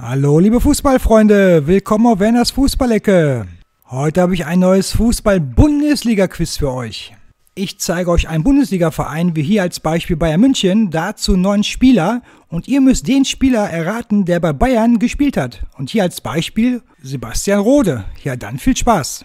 Hallo liebe Fußballfreunde, willkommen auf Werners Fußballecke. Heute habe ich ein neues Fußball-Bundesliga-Quiz für euch. Ich zeige euch einen Bundesliga-Verein, wie hier als Beispiel Bayern München, dazu 9 Spieler und ihr müsst den Spieler erraten, der bei Bayern gespielt hat. Und hier als Beispiel Sebastian Rode. Ja, dann viel Spaß.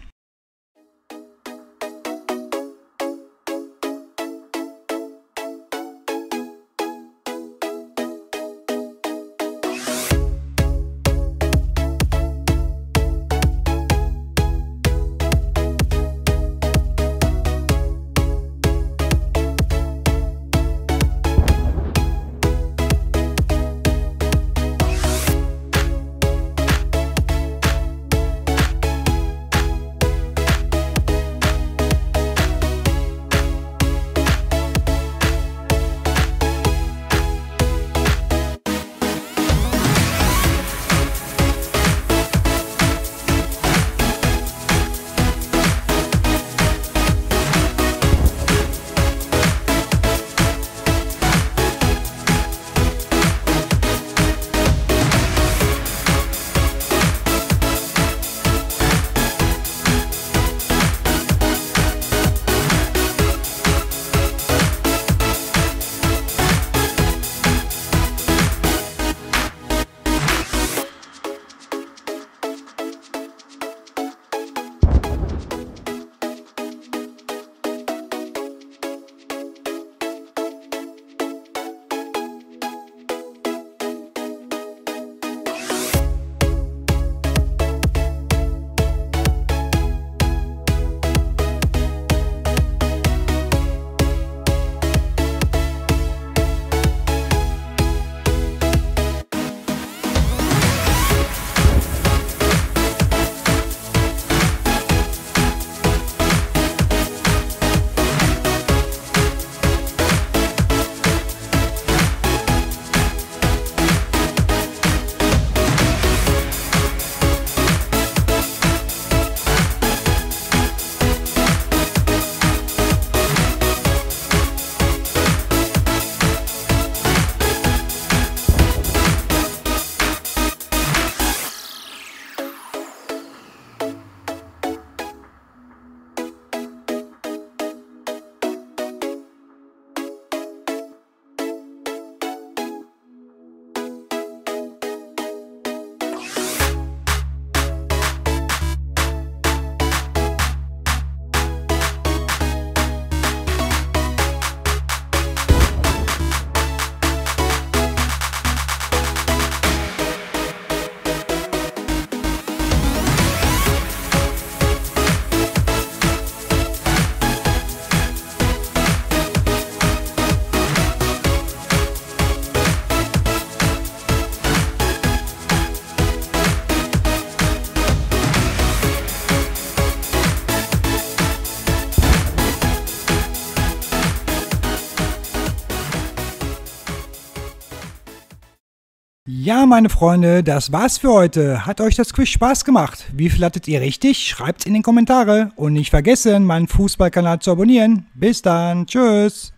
Ja, meine Freunde, das war's für heute. Hat euch das Quiz Spaß gemacht? Wie viel hattet ihr richtig? Schreibt's in den Kommentare. Und nicht vergessen, meinen Fußballkanal zu abonnieren. Bis dann. Tschüss.